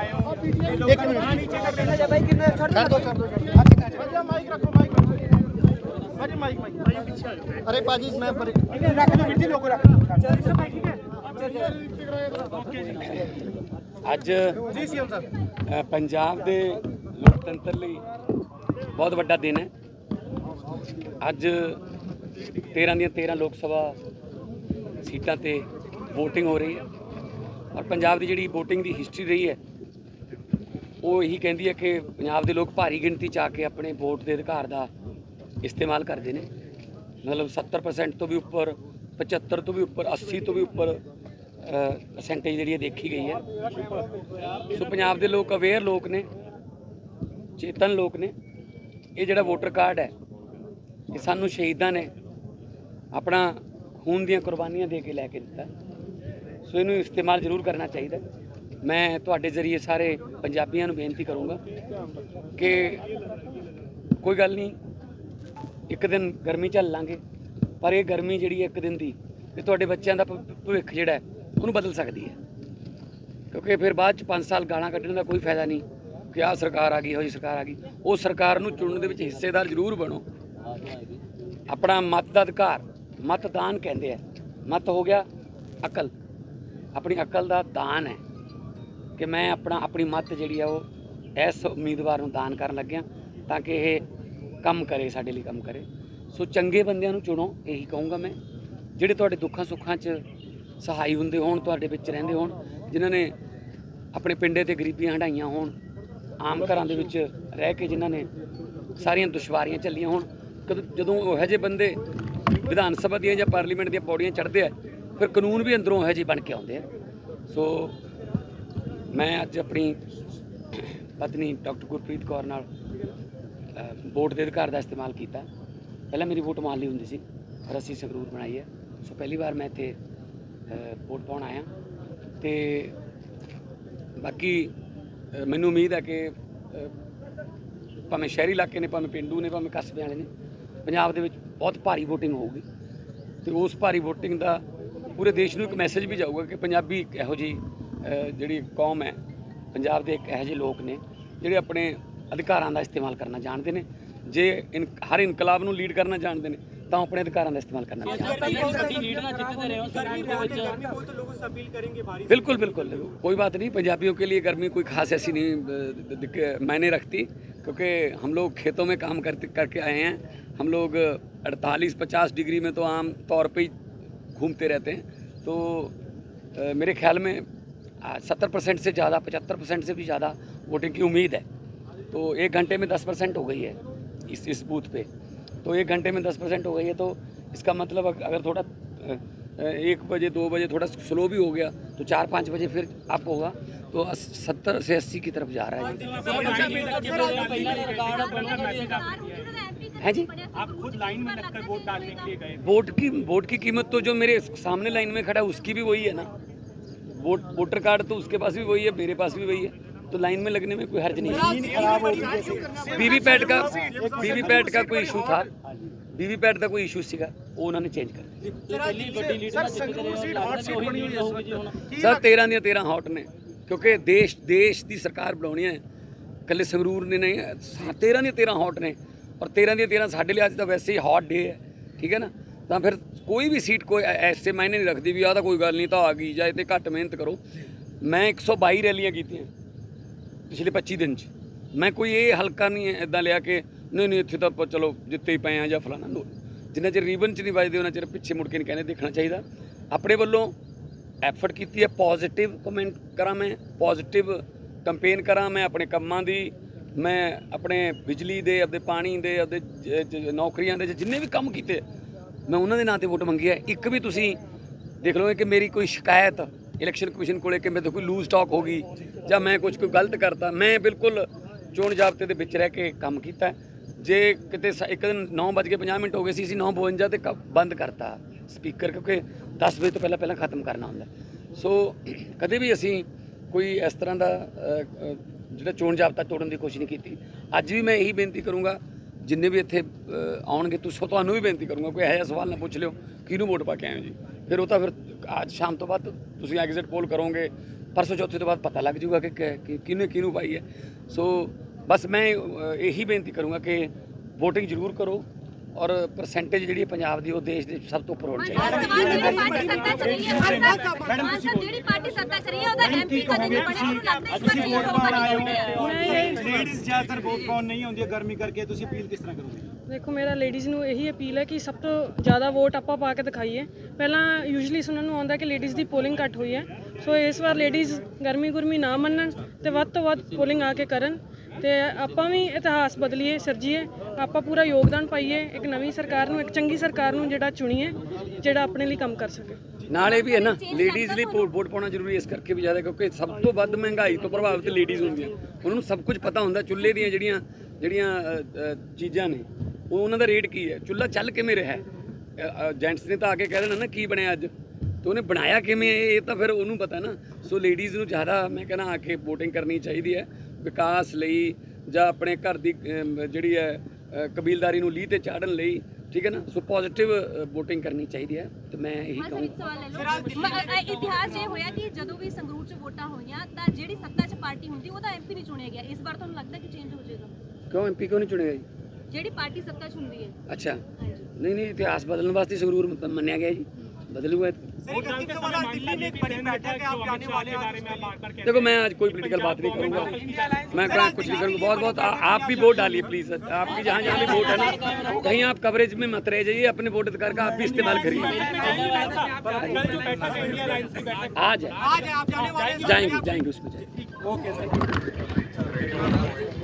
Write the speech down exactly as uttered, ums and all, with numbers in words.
अरे पाजी मैं ਅੱਜ पंजाब के लोकतंत्र ਲਈ बहुत ਵੱਡਾ दिन है। ਅੱਜ तेरह ਦੀਆਂ तेरह लोक सभा सीटां ते वोटिंग हो रही है और पंजाब की जी वोटिंग की हिस्टरी रही है वो यही कहती है कि पंजाब के लोग भारी गिणती च आके अपने वोट के अधिकार का इस्तेमाल करते हैं। मतलब सत्तर परसेंट तो भी उपर, पचहत्तर तो भी उपर, अस्सी तो भी उपर परसेंटेज जी देखी गई है। सो पंजाब के लोग अवेयर लोग ने, चेतन लोग ने। ये जोड़ा वोटर कार्ड है ये सानू शहीदा ने अपना खून दी कुर्बानियां दे के लैके दिता। सो इनू इस्तेमाल जरूर करना चाहिए। मैं तुहाडे जरिए सारे पंजाबियों को बेनती करूँगा कि कोई गल नहीं, एक दिन गर्मी झल लांगे, पर यह गर्मी जी एक दिन की तुहाडे बच्चों का भविख जिहड़ा है उन्होंने बदल सकती है। क्योंकि फिर बाद पाँच साल गालां कड्ढण का कोई फायदा नहीं कि आ सरकार आ गई, हो जी सरकार आ गई। उस सरकार नूं चुनण दे विच हिस्सेदार जरूर बनो। अपना मत का अधिकार, मतदान कहते हैं। मत हो गया अकल, अपनी अकल का दान है कि मैं अपना अपनी मत जी है वो इस उम्मीदवार नूं दान करन लग्या ताकि ये काम करे, साडे लिए काम करे। सो चंगे बंदियां नूं चुनो, यही कहूँगा मैं, जिहड़े तुहाडे दुखां सुखां च सहाई हुंदे होण, तुहाडे विच रहिंदे होण, जिन्हां ने अपने पिंडे ते गरीबियां हंडाईयां होण, आम घरां दे विच रह के जिन्हां ने सारियां दुश्वारियां झल्लियां होण। जदों उहो जिहे बंदे विधान सभा दियां जां पार्लीमेंट दियां पौड़ियां चढ़दे आ, फिर कानून भी अंदरों उहो जिहे बन के आउंदे आ। सो मैं अज अपनी पत्नी डॉक्टर गुरप्रीत कौर नाल वोट के अधिकार का इस्तेमाल किया। पहले मेरी वोट माली होंदी सी, पर असीं संगरूर बनाई है। सो पहली बार मैं इत्थे वोट पाउण आया। तो बाकी मैनूं उम्मीद है कि भावें शहरी इलाके ने, भावें पेंडू ने, भावें कस्बे वाले ने, पंजाब दे विच बहुत भारी वोटिंग होगी। तो उस भारी वोटिंग का पूरे देश नूं एक मैसेज भी जाऊगा कि पंजाबी एक इहो जी जिहड़ी कौम है, पंजाब दे एक इहो जिहे लोग ने जिहड़े अपने अधिकारां का इस्तेमाल करना जानते हैं। जे इन हर इनकलाब नूं लीड करना जानते हैं तो अपने अधिकारां का इस्तेमाल करना जानते हैं। बिल्कुल बिल्कुल, कोई बात नहीं। पंजाबियों के लिए गर्मी कोई खास ऐसी नहीं मायने रखती, क्योंकि हम लोग खेतों में काम करते करके आए हैं। हम लोग अड़तालीस पचास डिग्री में तो आम तौर पर ही घूमते रहते हैं। तो आ, मेरे ख्याल में सत्तर परसेंट से ज़्यादा, पचहत्तर परसेंट से भी ज़्यादा वोटिंग की उम्मीद है। तो एक घंटे में दस परसेंट हो गई है इस इस बूथ पे। तो एक घंटे में दस परसेंट हो गई है, तो इसका मतलब अगर थोड़ा एक बजे दो बजे थोड़ा स्लो भी हो गया तो चार पाँच बजे फिर अप होगा, तो सत्तर से अस्सी की तरफ जा रहा है। है जी, आप खुद लाइन में लगकर वोट डालने के लिए गए। वोट की वोट की कीमत तो जो मेरे सामने लाइन में खड़ा है उसकी भी वही है ना। वोट वोटर कार्ड तो उसके पास भी वही है, मेरे पास भी वही है। तो लाइन में लगने में कोई हर्ज नहीं है। वीवीपैट का वीवीपैट का कोई इशू था, वीवीपैट का कोई इशू सीगा, वो उन्होंने चेंज कर दिया। सर तेरह ਦੀਆਂ तेरह हॉट ने, क्योंकि देश देश की सरकार बनानी है, कल संगरूर ने नहीं। तेरह ਦੀਆਂ तेरह हॉट ने और तेरह ਦੀਆਂ तेरह साढ़े लिए अज तो वैसे ही हॉट डे है, ठीक है ना। तो फिर कोई भी सीट कोई ऐसे मायने नहीं रखती भी आ कोई गल नहीं तो आ गई जाए तो घट मेहनत करो। मैं एक सौ बाई रैलियाँ की पिछले पच्ची दिन च। मैं कोई ये हल्का नहीं है इदा लिया कि नहीं नहीं इतने तो चलो जिते ही पे हैं या फलाना। जिन्ना चर रीबन च नहीं बजते उन्ना चर पिछे मुड़ के नहीं कहने देखना चाहिए। अपने वालों एफर्ट की है, पॉजिटिव कमेंट करा, मैं पॉजिटिव कंपेन करा। मैं अपने कामां दी, मैं अपने बिजली दे, अपने पानी दे, अपने नौकरियां दे जिन्ने भी काम किए मैं उन्होंने नाम से वोट मंगी है। एक भी तुसी देख लो कि मेरी कोई शिकायत इलैक्शन कमीशन को कि मेरे कोई लूज टॉक हो गई या मैं कुछ कोई गलत करता, मैं बिल्कुल चोण जाबते के विच रह के काम किया। जे किते एक दिन नौ बज के पचास मिनट हो गए सी, नौ बवंजा तो बंद करता स्पीकर, क्योंकि दस बजे तो पहले पहले खत्म करना होंगे। सो कभी भी असी कोई इस तरह का जो चोण जाबता तोड़न की कोशिश नहीं की। अज भी मैं यही बेनती करूँगा जिन्ने भी इत्थे आउणगे तुसों तुहानूं भी बेनती करूँगा कोई ऐसा सवाल ना पूछ लिओ किहनूं वोट पा के आए हो जी। फिर वो तो फिर आज शाम तो बाद तुसीं एग्जिट पोल करोगे परसों चौथे तो बाद पता लग जूगा कि कि- किहने किहनू पाई है। सो बस मैं अ, यही बेनती करूँगा कि वोटिंग जरूर करो और परसेंटेज जी पंजाब की देश के सब तो उपर होनी चाहिए। ਲੇਡੀਜ਼ ਜ਼ਿਆਦਾਤਰ ਵੋਟ ਪਾਉਣ ਨਹੀਂ ਆਉਂਦੀਆਂ ਗਰਮੀ ਕਰਕੇ, ਤੁਸੀਂ ਅਪੀਲ ਕਿਸ ਤਰ੍ਹਾਂ ਕਰੋਗੇ? ਦੇਖੋ ਮੇਰਾ ਲੇਡੀਜ਼ ਨੂੰ ਇਹੀ ਅਪੀਲ ਹੈ ਕਿ ਸਭ ਤੋਂ ਜ਼ਿਆਦਾ ਵੋਟ ਆਪਾਂ ਪਾ ਕੇ ਦਿਖਾਈਏ। ਪਹਿਲਾਂ ਯੂਜੂਅਲੀ ਸੁਣਨ ਨੂੰ ਆਉਂਦਾ ਕਿ ਲੇਡੀਜ਼ ਦੀ ਪੋਲਿੰਗ ਘੱਟ ਹੋਈ ਹੈ, ਸੋ ਇਸ ਵਾਰ ਲੇਡੀਜ਼ ਗਰਮੀ ਗੁਰਮੀ ਨਾ ਮੰਨਣ ਤੇ ਵੱਧ ਤੋਂ ਵੱਧ ਪੋਲਿੰਗ ਆ ਕੇ ਕਰਨ ਤੇ ਆਪਾਂ ਵੀ ਇਤਿਹਾਸ ਬਦਲੀਏ, ਸਿਰਜੀਏ, ਆਪਾਂ ਪੂਰਾ ਯੋਗਦਾਨ ਪਾਈਏ ਇੱਕ ਨਵੀਂ ਸਰਕਾਰ ਨੂੰ, ਇੱਕ ਚੰਗੀ ਸਰਕਾਰ ਨੂੰ ਜਿਹੜਾ ਚੁਣੀਏ, ਜਿਹੜਾ ਆਪਣੇ ਲਈ ਕੰਮ ਕਰ ਸਕੇ। ਨਾਲੇ ਵੀ ਹੈ ਨਾ ਲੇਡੀਜ਼ ਲਈ ਵੋਟ ਪਾਉਣਾ ਜ਼ਰੂਰੀ ਇਸ ਕਰਕੇ ਵੀ ਜ਼ਿਆਦਾ ਕਿਉਂਕਿ ਸਭ ਤੋਂ ਵੱਧ ਮਹਿੰਗਾਈ ਤੋਂ ਪ੍ਰਭਾਵਿਤ ਲੇਡੀਜ਼ ਹੁੰਦੀਆਂ। ਉਹਨਾਂ ਨੂੰ ਸਭ ਕੁਝ ਪਤਾ ਹੁੰਦਾ ਚੁੱਲ੍ਹੇ ਦੀਆਂ ਜਿਹੜੀਆਂ ਜਿਹੜੀਆਂ ਅ, ਅ, ਚੀਜ਼ਾਂ ਨੇ ਉਹ ਉਹਨਾਂ ਦਾ ਰੇਟ ਕੀ ਹੈ, ਚੁੱਲ੍ਹਾ ਚੱਲ ਕਿਵੇਂ ਰਿਹਾ। ਜੈਂਟਸ ਨੇ ਤਾਂ ਆ ਕੇ ਕਹਿ ਦੇਣਾ ਨਾ ਕੀ ਬਣਿਆ ਅੱਜ, ਤੇ ਉਹਨੇ ਬਣਾਇਆ ਕਿਵੇਂ ਇਹ ਤਾਂ ਫਿਰ ਉਹਨੂੰ ਪਤਾ ਨਾ। ਸੋ ਲੇਡੀਜ਼ ਨੂੰ ਜ਼ਿਆਦਾ ਮੈਂ ਕਹਿੰਦਾ ਆ ਕੇ ਵੋਟਿੰਗ ਕਰਨੀ ਚਾਹੀਦੀ ਹੈ ਵਿਕਾਸ ਲਈ ਜਾਂ ਆਪਣੇ ਘਰ ਦੀ ਅਮ, ਜਿਹੜੀ ਹੈ ਅ, ਕਬੀਲਦਾਰੀ ਨੂੰ ਲੀਹ ਤੇ ਚਾੜਨ ਲਈ, ਠੀਕ ਹੈ ਨਾ। ਸੋ ਪੋਜ਼ਿਟਿਵ ਵੋਟਿੰਗ ਕਰਨੀ ਚਾਹੀਦੀ ਹੈ ਤੇ ਮੈਂ ਇਹੀ ਕਹੂੰਗਾ। ਇਤਿਹਾਸ ਇਹ ਹੋਇਆ ਕਿ ਜਦੋਂ ਵੀ ਸੰਗਰੂਰ 'ਚ ਵੋਟਾਂ ਹੋਈਆਂ ਤਾਂ ਜਿਹੜੀ ਸੱਤਾ 'ਚ ਪਾਰਟੀ ਹੁੰਦੀ ਉਹਦਾ ਐਮਪੀ ਨਹੀਂ ਚੁਣਿਆ ਗਿਆ। ਇਸ ਵਾਰ ਤੁਹਾਨੂੰ ਲੱਗਦਾ ਕਿ ਚੇਂਜ ਹੋ ਜਾਏਗਾ? ਕਿਉਂ ਐਮਪੀ ਕਿਉਂ ਨਹੀਂ ਚੁਣਿਆ ਜੀ? ਜਿਹੜੀ ਪਾਰਟੀ ਸੱਤਾ 'ਚ ਹੁੰਦੀ ਹੈ। ਅੱਛਾ, ਨਹੀਂ ਨਹੀਂ ਇਤਿਹਾਸ ਬਦਲਣ ਵਾਸਤੇ ਸੰਗਰੂਰ ਮ- ਮੰਨਿਆ ਗਿਆ ਜੀ, ਬਦਲੂਗਾ। देखो मैं आज कोई पॉलिटिकल बात नहीं करूँगा, मैं कुछ नहीं करूँगा। बहुत बहुत आ, आप भी वोट डालिए प्लीज़। आपकी जहाँ जहाँ भी वोट है ना कहीं आप कवरेज में मत रह जाइए, अपने वोट अधिकार का आप भी इस्तेमाल करिए। आज है, जाएंगे जाएंगे उसमें जाएंगे।